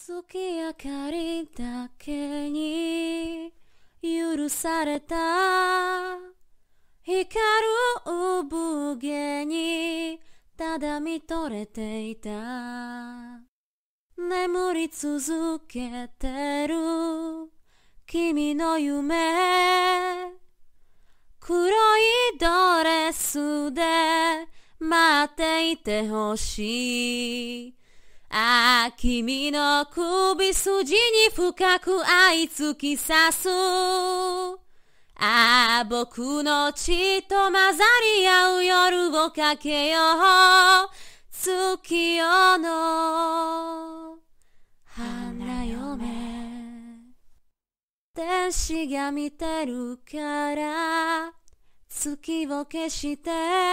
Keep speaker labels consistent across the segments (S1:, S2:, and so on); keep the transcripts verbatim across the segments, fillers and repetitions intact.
S1: 月明かりだけに許された光る産毛にただ見とれていた。眠り続けてる君の夢、黒いドレスで待っていてほしい。ああ、君の首筋に深く愛突き刺す。ああ、僕の血と混ざり合う夜をかけよう。月夜の花嫁、天使が見てるから月を消して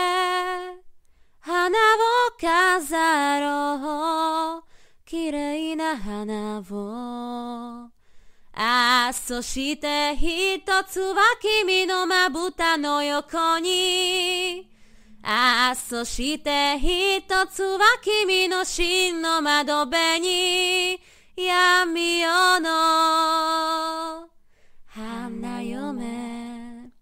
S1: 花を飾ろう、綺麗な花を。ああ、そして一つは君のまぶたの横に。ああ、そして一つは君の真の窓辺に。闇夜の花嫁。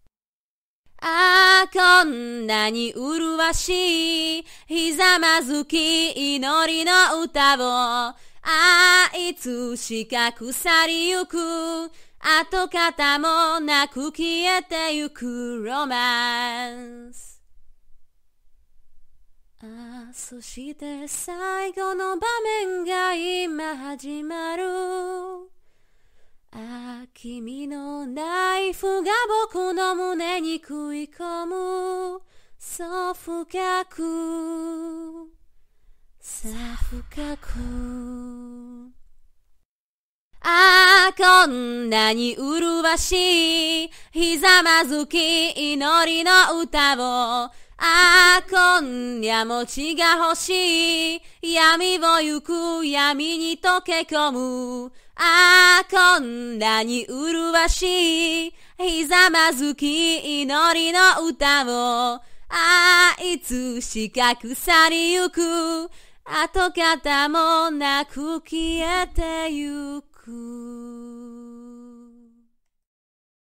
S1: ああ、こんなに麗しいひざまずき祈りの歌を。ああ、いつしか腐りゆく跡形もなく消えてゆくロマンス。ああ、そして最後の場面が今始まる。ああ、君のナイフが僕の胸に食い込む。そう深く、さあ深く。ああ、こんなに麗しいひざまずき祈りの歌を。ああ、今夜も血が欲しい闇を行く闇に溶け込む。ああ、こんなに麗しいひざまずき祈りの歌を。ああ、いつしか腐りゆく跡形もなく消えてゆく。